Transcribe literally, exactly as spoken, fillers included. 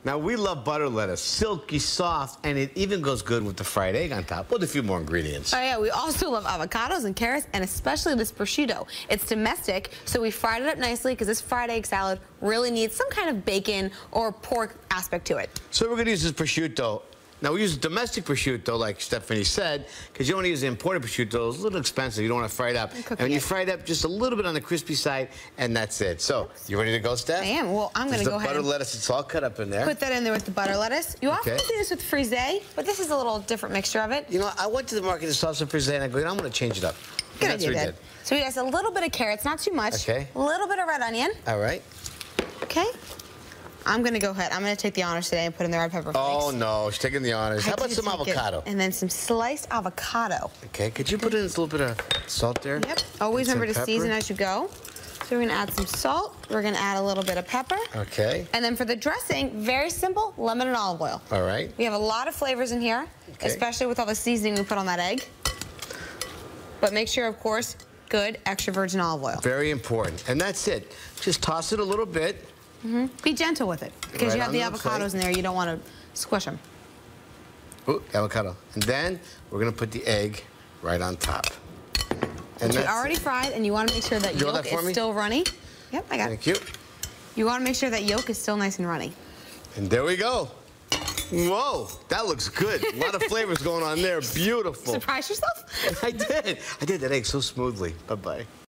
Now, we love butter lettuce, silky, soft, and it even goes good with the fried egg on top with a few more ingredients. Oh, yeah, we also love avocados and carrots, and especially this prosciutto. It's domestic, so we fried it up nicely because this fried egg salad really needs some kind of bacon or pork aspect to it. So we're going to use this prosciutto. Now, we use domestic prosciutto, like Stephanie said, because you don't want to use the imported prosciutto. It's a little expensive. You don't want to fry it up. And when you fry it up, just a little bit on the crispy side, and that's it. So, you ready to go, Steph? I am. Well, I'm going to go ahead butter and lettuce. It's all cut up in there. Put that in there with the butter lettuce. You Okay. often see this with frisee, but this is a little different mixture of it. You know, I went to the market and saw some frisee, and I go, you know, I'm going to change it up. Good And that's idea, what we Dad. did. So we got a little bit of carrots, not too much. Okay. A little bit of red onion. All right. Okay. I'm going to go ahead. I'm going to take the honors today and put in the red pepper flakes. Oh, no. She's taking the honors. I How about did some take it. avocado? And then some sliced avocado. Okay. Could you put in a little bit of salt there? Yep. Always And remember to some season pepper? as you go. So we're going to add some salt. We're going to add a little bit of pepper. Okay. And then for the dressing, very simple, lemon and olive oil. All right. We have a lot of flavors in here, Okay. especially with all the seasoning we put on that egg. But make sure, of course, good extra virgin olive oil. Very important. And that's it. Just toss it a little bit. Mm-hmm. Be gentle with it, because Right you have the on the avocados plate. in there. You don't want to squish them. Ooh, avocado. And then we're going to put the egg right on top. And Which we that's already fried, and you want to make sure that You want yolk that for is me? still runny. Yep, I got Thank it. you. You want to make sure that yolk is still nice and runny. And there we go. Whoa, that looks good. A lot of flavors going on there. Beautiful. Surprise yourself? I did. I did that egg so smoothly. Bye-bye.